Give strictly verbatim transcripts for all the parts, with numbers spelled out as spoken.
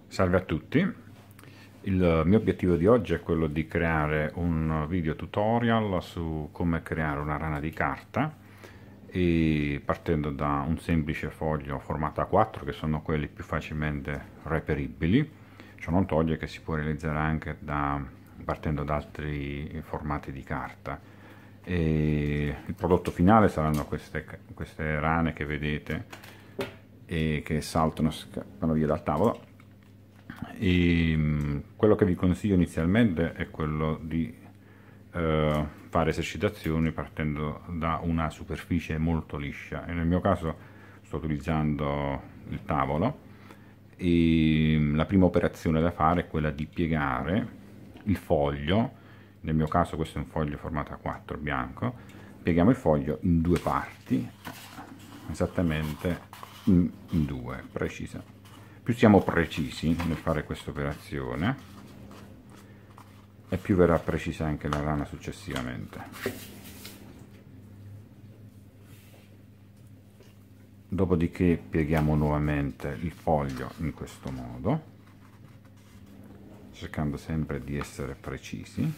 Salve a tutti, il mio obiettivo di oggi è quello di creare un video tutorial su come creare una rana di carta e partendo da un semplice foglio formato A quattro, che sono quelli più facilmente reperibili. Ciò non toglie che si può realizzare anche da, partendo da altri formati di carta. E il prodotto finale saranno queste, queste rane che vedete e che saltano, scappano via dal tavolo. E quello che vi consiglio inizialmente è quello di eh, fare esercitazioni partendo da una superficie molto liscia, e nel mio caso sto utilizzando il tavolo. E la prima operazione da fare è quella di piegare il foglio. Nel mio caso questo è un foglio formato A quattro bianco. Pieghiamo il foglio in due parti, esattamente in, in due, precisa. Più siamo precisi nel fare questa operazione e più verrà precisa anche la rana successivamente. Dopodiché pieghiamo nuovamente il foglio in questo modo, cercando sempre di essere precisi,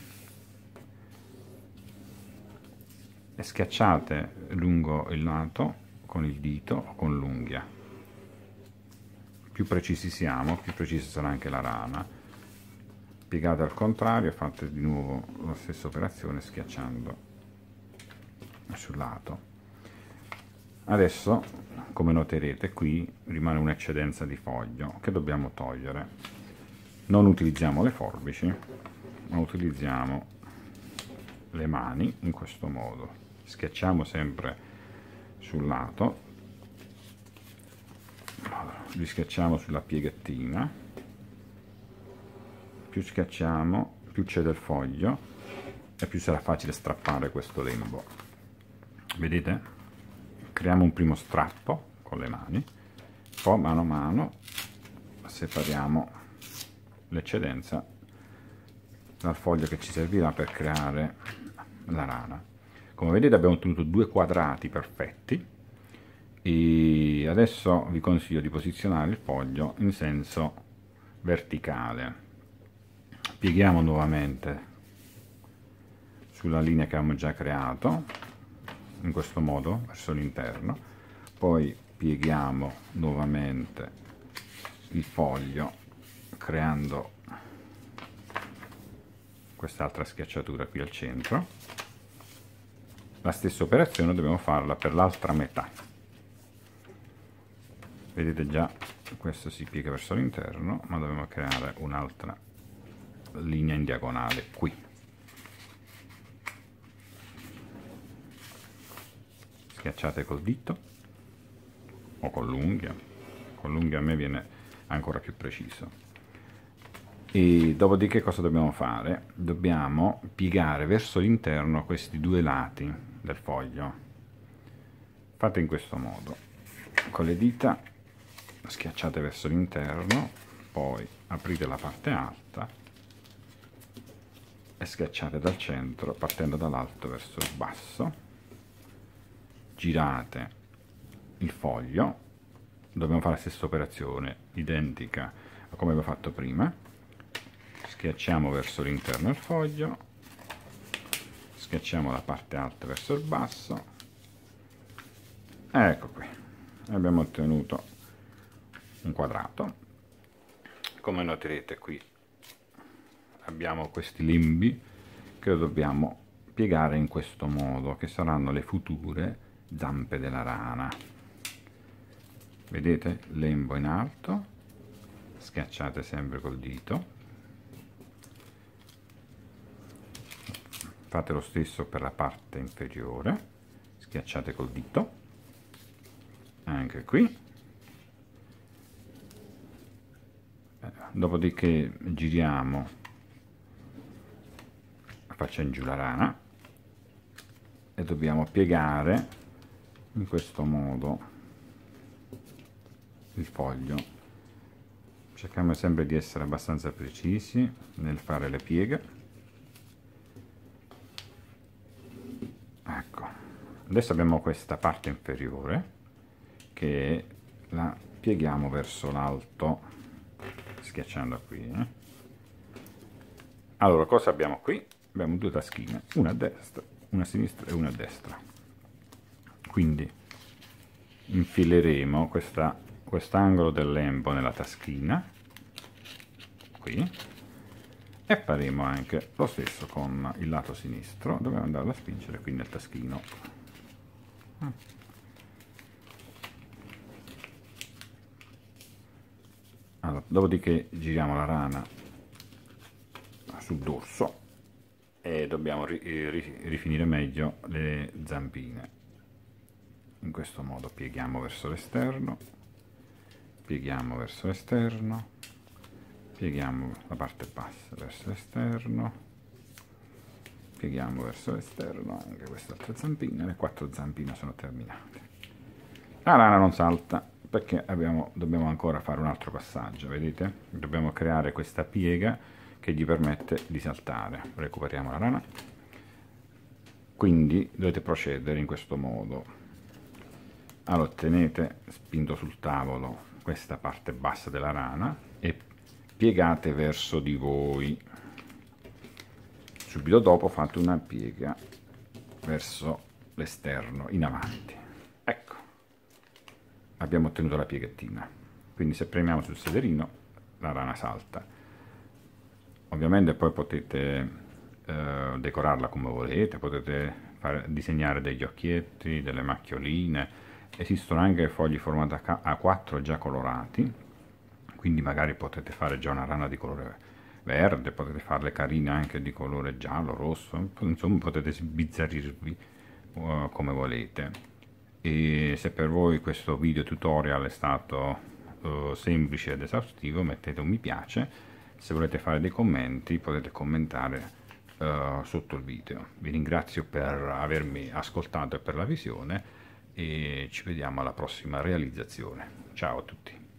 e schiacciate lungo il lato con il dito o con l'unghia. Più precisi siamo, più precisa sarà anche la rana. Piegate al contrario, fate di nuovo la stessa operazione schiacciando sul lato. Adesso, come noterete, qui rimane un'eccedenza di foglio che dobbiamo togliere. Non utilizziamo le forbici, ma utilizziamo le mani in questo modo. Schiacciamo sempre sul lato, li schiacciamo sulla pieghettina. Più schiacciamo, più c'è del foglio e più sarà facile strappare questo lembo. Vedete? Creiamo un primo strappo con le mani, poi mano a mano separiamo l'eccedenza dal foglio che ci servirà per creare la rana. Come vedete abbiamo ottenuto due quadrati perfetti. E adesso vi consiglio di posizionare il foglio in senso verticale. Pieghiamo nuovamente sulla linea che abbiamo già creato, in questo modo verso l'interno, poi pieghiamo nuovamente il foglio creando quest'altra schiacciatura qui al centro. La stessa operazione dobbiamo farla per l'altra metà. Vedete già, questo si piega verso l'interno, ma dobbiamo creare un'altra linea in diagonale qui. Schiacciate col dito o con l'unghia. Con l'unghia a me viene ancora più preciso. E dopodiché cosa dobbiamo fare? Dobbiamo piegare verso l'interno questi due lati del foglio. Fate in questo modo. Con le dita schiacciate verso l'interno, poi aprite la parte alta e schiacciate dal centro partendo dall'alto verso il basso. Girate il foglio, dobbiamo fare la stessa operazione identica a come abbiamo fatto prima. Schiacciamo verso l'interno il foglio, schiacciamo la parte alta verso il basso, ecco qui, abbiamo ottenuto un quadrato. Come noterete qui abbiamo questi lembi che dobbiamo piegare in questo modo, che saranno le future zampe della rana. Vedete? Lembo in alto, schiacciate sempre col dito, fate lo stesso per la parte inferiore, schiacciate col dito anche qui. Dopodiché giriamo facendo giù la rana e dobbiamo piegare in questo modo il foglio. Cerchiamo sempre di essere abbastanza precisi nel fare le pieghe. Ecco, adesso abbiamo questa parte inferiore che la pieghiamo verso l'alto schiacciando qui. Eh. Allora, cosa abbiamo qui? Abbiamo due taschine, una a destra, una a sinistra e una a destra. Quindi infileremo questa, quest'angolo del lembo nella taschina, qui, e faremo anche lo stesso con il lato sinistro, dobbiamo andare a spingere qui nel taschino. Allora, dopodiché giriamo la rana sul dorso e dobbiamo ri, ri, rifinire meglio le zampine. In questo modo pieghiamo verso l'esterno, pieghiamo verso l'esterno, pieghiamo la parte bassa verso l'esterno, pieghiamo verso l'esterno anche quest'altra zampina. Le quattro zampine sono terminate. La rana non salta perché abbiamo, dobbiamo ancora fare un altro passaggio, vedete? Dobbiamo creare questa piega che gli permette di saltare. Recuperiamo la rana. Quindi dovete procedere in questo modo. Allora, tenete spinto sul tavolo questa parte bassa della rana e piegate verso di voi. Subito dopo fate una piega verso l'esterno, in avanti. Ecco, abbiamo ottenuto la pieghettina. Quindi se premiamo sul sederino, la rana salta. Ovviamente poi potete eh, decorarla come volete, potete fare, disegnare degli occhietti, delle macchioline. Esistono anche fogli formati A quattro già colorati, quindi magari potete fare già una rana di colore verde, potete farle carine anche di colore giallo, rosso, insomma potete sbizzarrirvi uh, come volete. E se per voi questo video tutorial è stato uh, semplice ed esaustivo, mettete un mi piace. Se volete fare dei commenti potete commentare uh, sotto il video. Vi ringrazio per avermi ascoltato e per la visione e ci vediamo alla prossima realizzazione. Ciao a tutti.